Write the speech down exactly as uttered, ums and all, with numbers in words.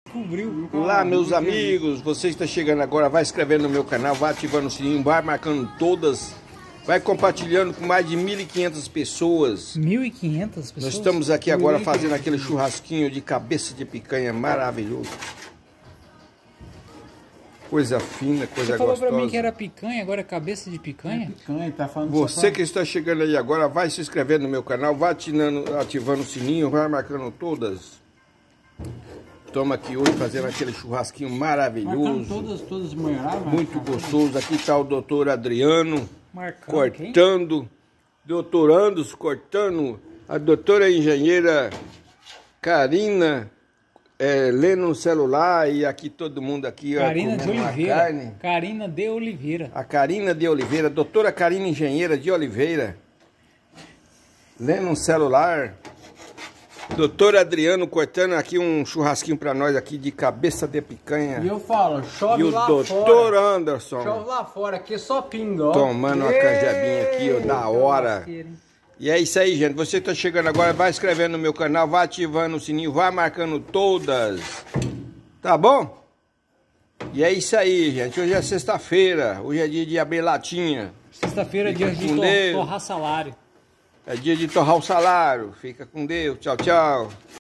Descobriu. Olá, meus amigos, você está chegando agora, vai se inscrevendo no meu canal, vai ativando o sininho, vai marcando todas, vai compartilhando com mais de mil e quinhentas pessoas. mil e quinhentas pessoas? Nós estamos aqui agora fazendo aquele churrasquinho de cabeça de picanha maravilhoso. Coisa fina, coisa Você falou gostosa. pra mim que era picanha, agora é cabeça de picanha? É picanha, tá falando Você que está chegando aí agora, vai se inscrevendo no meu canal, vai ativando, ativando o sininho, vai marcando todas. Estamos aqui hoje fazendo aquele churrasquinho maravilhoso. Marcando todas, todas melhoravam. Muito gostoso. Aqui está o doutor Adriano Marcando cortando. Doutor Andos cortando. A doutora engenheira Karina é, lendo no celular. E aqui todo mundo aqui. Karina de Oliveira. Carne. Karina de Oliveira. A Karina de Oliveira. Doutora Karina Engenheira de Oliveira. Lendo no celular. Doutor Adriano cortando aqui um churrasquinho pra nós aqui de cabeça de picanha. E eu falo, chove E o lá doutor fora. Anderson Chove lá fora, aqui só pinga, ó. tomando uma canjabinha aqui, ó, da hora. Lasqueira, hein? E é isso aí, gente. Você tá chegando agora, vai se inscrevendo no meu canal, vai ativando o sininho, vai marcando todas. Tá bom? E é isso aí, gente. Hoje é sexta-feira, hoje é dia de abrir latinha. Sexta-feira é Fica dia de com to Deus. torrar salário. É dia de torrar o salário. Fica com Deus. Tchau, tchau.